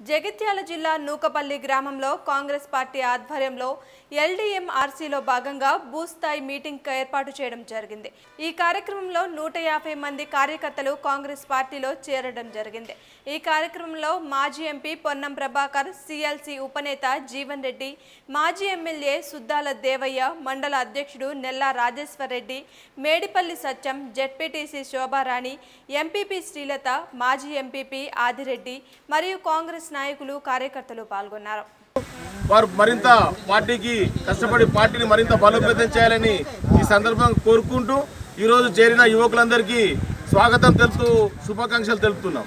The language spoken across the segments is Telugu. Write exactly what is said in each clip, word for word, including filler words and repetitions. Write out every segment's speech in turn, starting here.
జగిత్యాల జిల్లా నూకపల్లి గ్రామంలో కాంగ్రెస్ పార్టీ ఆధ్వర్యంలో ఎల్డీఎం ఆర్సీలో భాగంగా బూస్థాయి మీటింగ్ ఏర్పాటు చేయడం జరిగింది। ఈ కార్యక్రమంలో నూట యాభై మంది కార్యకర్తలు కాంగ్రెస్ పార్టీలో చేరడం జరిగింది। ఈ కార్యక్రమంలో మాజీ ఎంపీ పొన్నం ప్రభాకర్, సీఎల్సీ ఉపనేత జీవన్ రెడ్డి, మాజీ ఎమ్మెల్యే సుద్దాల దేవయ్య, మండల అధ్యక్షుడు నెల్లా రాజేశ్వర్ రెడ్డి, మేడిపల్లి సత్యం, జెడ్పీటీసీ శోభారాణి, ఎంపీపీ శ్రీలత, మాజీ ఎంపీపీ ఆదిరెడ్డి మరియు కాంగ్రెస్ నాయకులు కార్యకర్తలు పాల్గొన్నారు। వారు మరింత పార్టీకి కష్టపడి పార్టీని మరింత బలోపేతం చేయాలని ఈ సందర్భంగా కోరుకుంటూ ఈ రోజు చేరిన యువకులందరికీ స్వాగతం తెలుపుతూ శుభాకాంక్షలు తెలుపుతున్నాం।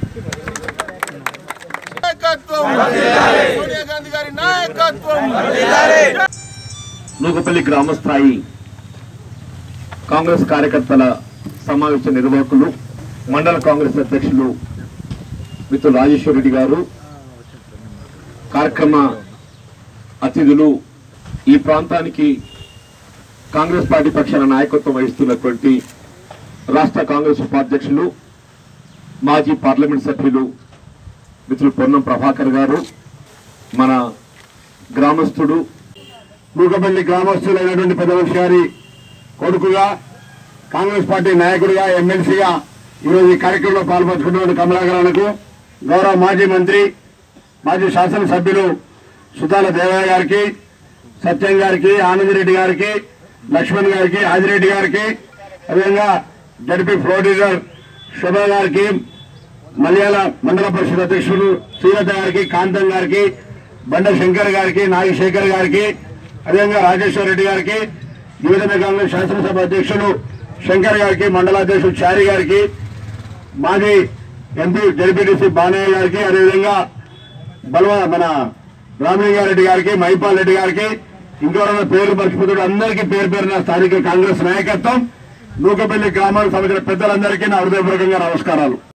సోనియా గాంధీ గారి నాయకత్వం। నూకపల్లి గ్రామస్థాయి కాంగ్రెస్ కార్యకర్తల సమావేశ నిర్వాహకులు, మండల కాంగ్రెస్ అధ్యక్షులు మిత్రులు రాజేశ్వర్ రెడ్డి గారు, కార్యక్రమ అతిథులు, ఈ ప్రాంతానికి కాంగ్రెస్ పార్టీ పక్షాన నాయకత్వం వహిస్తున్నటువంటి రాష్ట్ర కాంగ్రెస్ ఉపాధ్యక్షులు, మాజీ పార్లమెంట్ సభ్యులు మిత్రులు పొన్నం ప్రభాకర్ గారు, మన గ్రామస్తుడు నూకపల్లి గ్రామస్తులైనటువంటి పెద్దవంశ గారి కొడుకుగా, కాంగ్రెస్ పార్టీ నాయకుడిగా, ఎమ్మెల్సీగా ఈరోజు ఈ కార్యక్రమంలో పాల్పంచుకున్నటువంటి కమలాకరానికి గౌరవ మాజీ మంత్రి, మాజీ శాసనసభ్యులు సుద్దాల దేవయ్య గారికి, సత్యం గారికి, ఆనందరెడ్డి గారికి, లక్ష్మణ్ గారికి, ఆదిరెడ్డి గారికి, అదేవిధంగా జడ్పీ ప్రొడ్యూసర్ శోభా గారికి, మలయాళ మండల పరిషత్ అధ్యక్షులు శ్రీలత గారికి, కాంతం గారికి, బండ శంకర్ గారికి, నాగశేఖర్ గారికి, అదేవిధంగా రాజేశ్వర్ రెడ్డి గారికి, యువజన కాంగ్రెస్ శాసనసభ అధ్యక్షులు శంకర్ గారికి, మండల అధ్యక్షులు చారి గారికి, మాజీ ఎంపీ జడ్పీటీసీ బానయ్య గారికి, అదేవిధంగా బలవ మన రామలింగారెడ్డి గారికి, మైపాల్ రెడ్డి గారికి, ఇంకెవరైనా పేర్లు మర్చిపోతాడు అందరికీ పేరు పేరున స్థానిక కాంగ్రెస్ నాయకత్వం, నూకపల్లి గ్రామానికి సంబంధించిన పెద్దలందరికీ నా హృదయపూర్వకంగా నమస్కారాలు।